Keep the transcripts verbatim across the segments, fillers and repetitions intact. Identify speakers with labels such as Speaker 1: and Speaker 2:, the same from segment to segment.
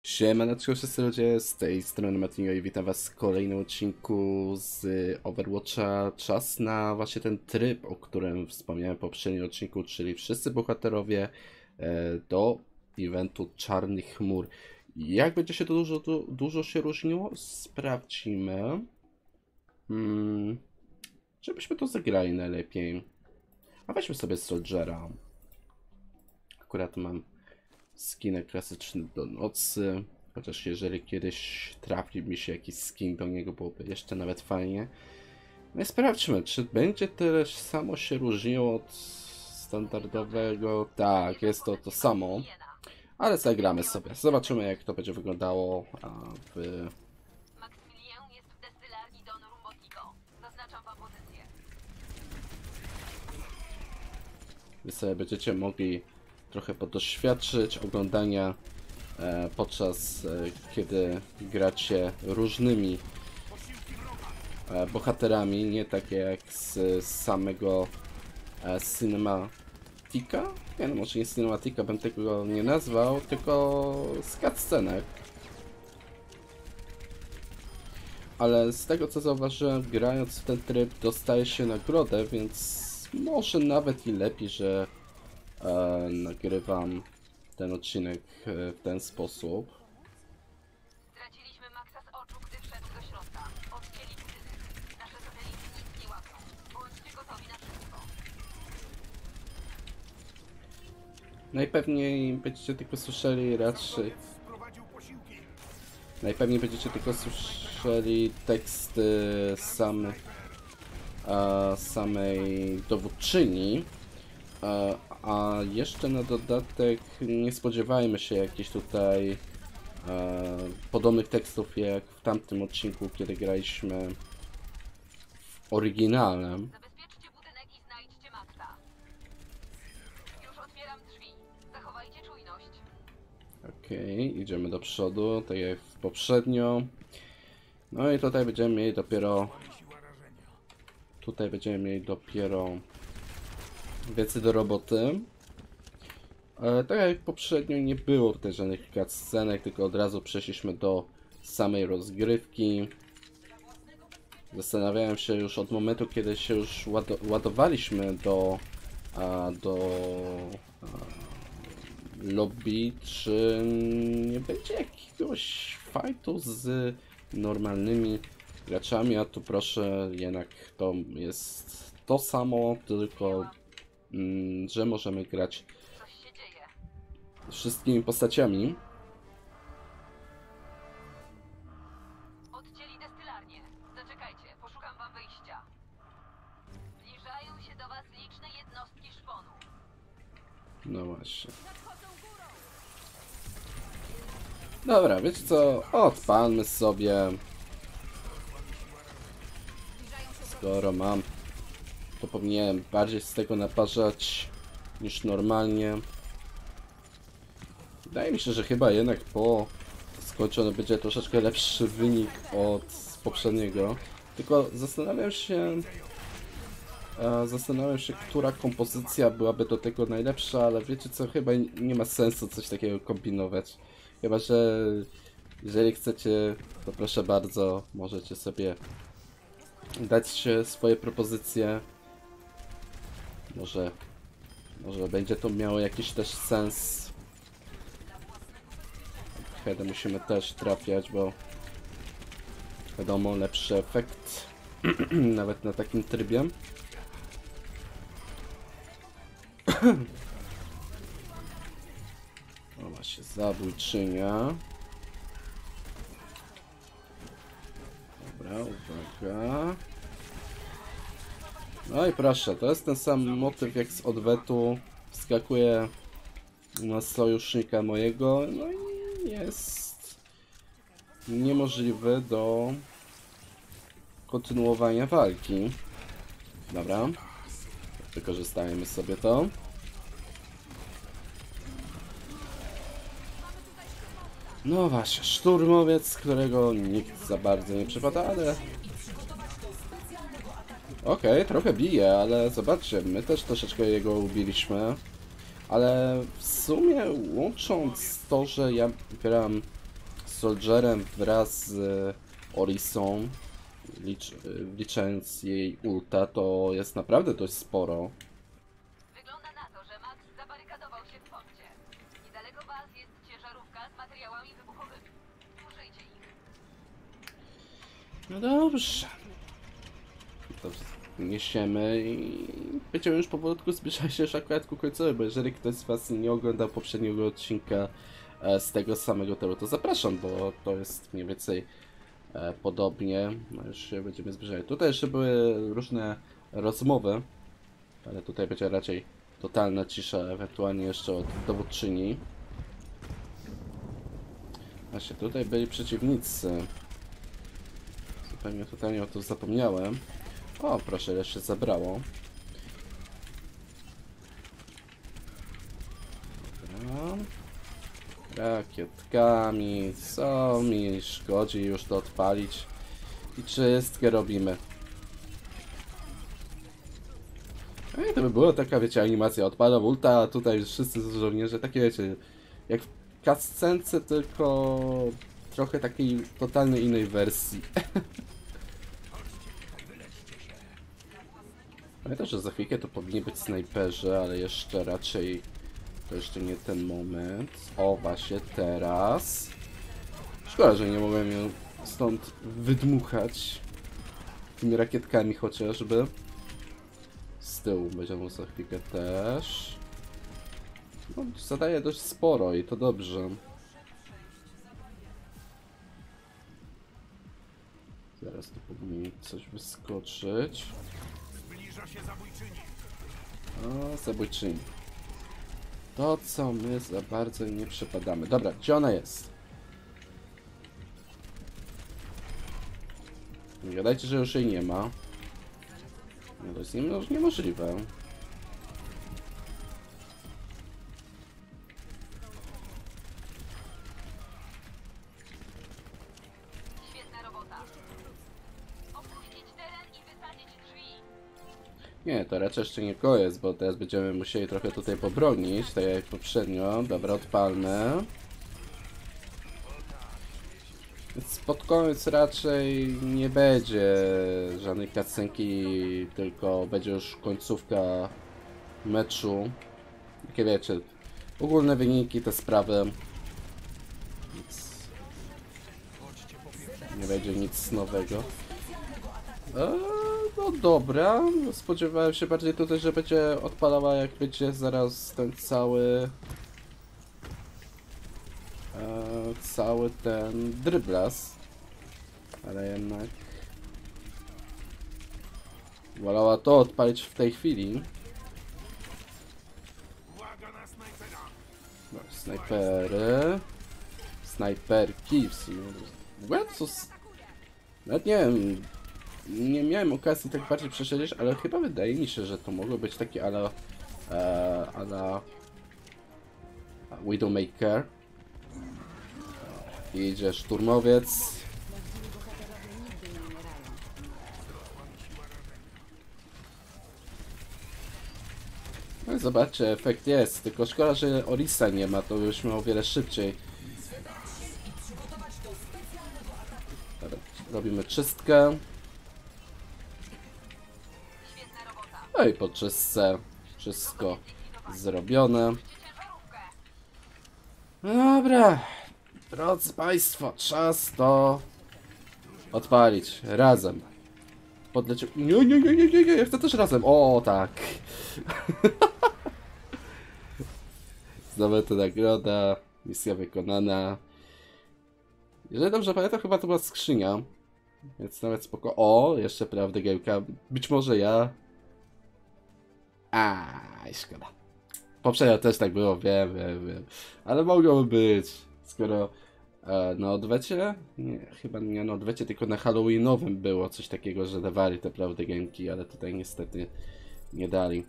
Speaker 1: Siemaneczko wszyscy ludzie, z tej strony Matinio i witam was w kolejnym odcinku z Overwatcha. Czas na właśnie ten tryb, o którym wspomniałem w poprzednim odcinku, czyli wszyscy bohaterowie e, do eventu Czarnych Chmur. Jak będzie się to dużo, du, dużo się różniło? Sprawdzimy. Hmm, żebyśmy to zagrali najlepiej. A weźmy sobie Soldiera. Akurat mam skin klasyczny do nocy, chociaż jeżeli kiedyś trafi mi się jakiś skin do niego, byłoby jeszcze nawet fajnie. No i sprawdźmy, czy będzie tyle samo się różniło od standardowego. Tak, jest to to samo, ale zagramy sobie. Zobaczymy, jak to będzie wyglądało a w...
Speaker 2: Maksymilian jest w destylarni Don Rumbotico. Zaznaczam wam pozycję.
Speaker 1: Wy sobie będziecie mogli trochę podoświadczyć oglądania e, podczas e, kiedy gracie różnymi e, bohaterami, nie takie jak z, z samego e, cinematica. Nie no, może nie cinematica bym tego nie nazwał, tylko z cutscenek. Ale z tego co zauważyłem, grając w ten tryb dostaje się nagrodę, więc może nawet i lepiej, że E, nagrywam ten odcinek e, w ten sposób.
Speaker 2: Straciliśmy Maxa z oczu, gdy wszedł do środka. Odcięli budynek. Nasze satelity nic nie łapią. Bądźcie gotowi na wszystko.
Speaker 1: Najpewniej będziecie tylko słyszeli raczej... Najpewniej będziecie tylko słyszeli teksty same, a, samej dowódczyni. A, a jeszcze na dodatek nie spodziewajmy się jakichś tutaj e, podobnych tekstów jak w tamtym odcinku, kiedy graliśmy w oryginale.
Speaker 2: Zabezpieczcie budynek i znajdźcie Maxa. Już otwieram drzwi. Zachowajcie czujność.
Speaker 1: Okej, okay, idziemy do przodu, tak jak poprzednio. No i tutaj będziemy mieli dopiero... Tutaj będziemy mieli dopiero... więcej do roboty. E, tak jak poprzednio nie było tutaj żadnych cutscenek, tylko od razu przeszliśmy do samej rozgrywki. Zastanawiałem się już od momentu, kiedy się już ład ładowaliśmy do, a, do a, lobby, czy nie będzie jakiegoś fightu z normalnymi graczami, a tu proszę, jednak to jest to samo, tylko że możemy grać
Speaker 2: Coś się dzieje.
Speaker 1: wszystkimi postaciami.
Speaker 2: Odcięli destylarnię. Zaczekajcie, poszukam wam wyjścia. Zbliżają się do was liczne jednostki szponu.
Speaker 1: No właśnie. Dobra, wiecie co? Odpalmy sobie. Skoro mam, to powinienem bardziej z tego naparzać niż normalnie. Wydaje mi się, że chyba jednak po skończony będzie troszeczkę lepszy wynik od poprzedniego. Tylko zastanawiam się, e, zastanawiam się, która kompozycja byłaby do tego najlepsza, ale wiecie co, chyba nie ma sensu coś takiego kombinować. Chyba że jeżeli chcecie, to proszę bardzo, możecie sobie dać swoje propozycje. Może, może będzie to miało jakiś też sens. Heada musimy też trafiać, bo wiadomo, lepszy efekt nawet na takim trybie. No właśnie, zabójczynia. Dobra, uwaga. No i proszę, to jest ten sam motyw jak z odwetu. Wskakuje na sojusznika mojego, no i jest niemożliwy do kontynuowania walki. Dobra, wykorzystajmy sobie to. No właśnie, szturmowiec, którego nikt za bardzo nie przypada, ale... Okej, okay, trochę bije, ale zobaczcie, my też troszeczkę jego ubiliśmy. Ale w sumie łącząc to, że ja gram Soldierem wraz z Orisą, licz, licząc jej ulta, to jest naprawdę dość sporo.
Speaker 2: Wygląda na to, że Max zabarykadował się w porcie. Niedaleko was jest ciężarówka z materiałami wybuchowymi. Użyjcie ich.
Speaker 1: No dobrze. To niesiemy i będziemy już powolutku zbliżać się już akurat ku końcowi, bo jeżeli ktoś z was nie oglądał poprzedniego odcinka e, z tego samego toru, to zapraszam, bo to jest mniej więcej e, podobnie. No już się będziemy zbliżać. Tutaj jeszcze były różne rozmowy, ale tutaj będzie raczej totalna cisza, ewentualnie jeszcze od dowódczyni. Właśnie tutaj byli przeciwnicy. Zupełnie totalnie o to zapomniałem. O, proszę, ile się zabrało. Dobra. Rakietkami, co mi szkodzi już to odpalić. I czystkę robimy. No i to by była taka, wiecie, animacja. Odpada ulta, a tutaj wszyscy żołnierze, takie wiecie, jak w cutscence, tylko trochę takiej totalnie innej wersji. Pamiętam, że za chwilkę to powinni być snajperzy, ale jeszcze raczej to jeszcze nie ten moment. O, właśnie teraz. Szkoda, że nie mogłem ją stąd wydmuchać. Tymi rakietkami chociażby. Z tyłu będziemy za chwilkę też. No, zadaje dość sporo i to dobrze. Zaraz tu powinien coś wyskoczyć. O, zabójczyni. To, co my za bardzo nie przepadamy. Dobra, gdzie ona jest? Nie gadajcie, że już jej nie ma. No to jest niemożliwe.
Speaker 2: Świetna robota. Opuścić teren i wysadzić drzwi.
Speaker 1: Nie, to raczej jeszcze nie koniec, bo teraz będziemy musieli trochę tutaj pobronić, tak jak poprzednio. Dobra, odpalne. Więc pod koniec raczej nie będzie żadnej cutscenki, tylko będzie już końcówka meczu. Takie wiecie, ogólne wyniki, te sprawy. Więc nie będzie nic nowego. Eee, no dobra, spodziewałem się bardziej tutaj, że będzie odpalała, jak będzie zaraz ten cały e, cały ten dryblas, ale jednak wolała to odpalić w tej chwili. No, snajpery, snajperki w sumie. W ogóle co s- nawet nie wiem. Nie miałem okazji tak bardziej przesiedzieć, ale chyba wydaje mi się, że to mogło być takie ala, e, ala Widowmaker. Idzie szturmowiec. No i zobaczcie, efekt jest. Tylko szkoda, że Orisa nie ma, to byśmy o wiele szybciej. Dobra, robimy czystkę. No i po czystce wszystko zrobione. No dobra, drodzy Państwo, czas to odpalić razem. Podleciał. Nie, nie, nie, nie, nie, nie, ja chcę też razem. O, tak. Znowu to nagroda, misja wykonana. Jeżeli dobrze pamiętam, chyba to była skrzynia. Więc nawet spoko. O, jeszcze prawda gejka. Być może ja. Aj, szkoda. Poprzednio też tak było, wiem, wiem, wiem. Ale mogłoby być, skoro e, na odwecie, nie, chyba nie na odwecie, tylko na Halloweenowym było coś takiego, że dawali te prawdy genki, ale tutaj niestety nie dali.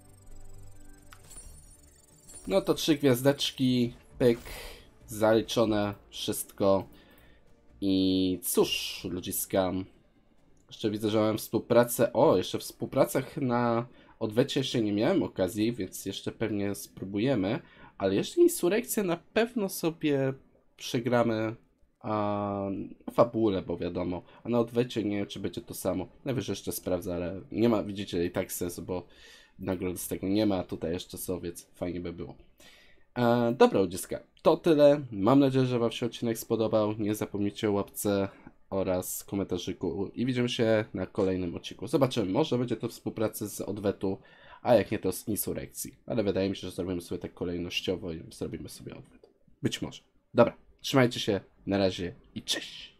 Speaker 1: No to trzy gwiazdeczki, pyk, zaliczone, wszystko. I cóż, ludziska, jeszcze widzę, że mam współpracę, o, jeszcze w współpracach na odwecie jeszcze nie miałem okazji, więc jeszcze pewnie spróbujemy, ale jeszcze insurekcję na pewno sobie przegramy A na fabule, bo wiadomo. A na odwecie nie wiem, czy będzie to samo. Najwyżej jeszcze sprawdzę, ale nie ma, widzicie, i tak sensu, bo nagrody z tego nie ma, a tutaj jeszcze są, więc fajnie by było. E, dobra, ludziska, to tyle. Mam nadzieję, że Wam się odcinek spodobał. Nie zapomnijcie o łapce oraz komentarzyku i widzimy się na kolejnym odcinku. Zobaczymy, może będzie to współpracy z odwetu, a jak nie, to z insurekcji. Ale wydaje mi się, że zrobimy sobie tak kolejnościowo i zrobimy sobie odwet. Być może. Dobra, trzymajcie się, na razie i cześć!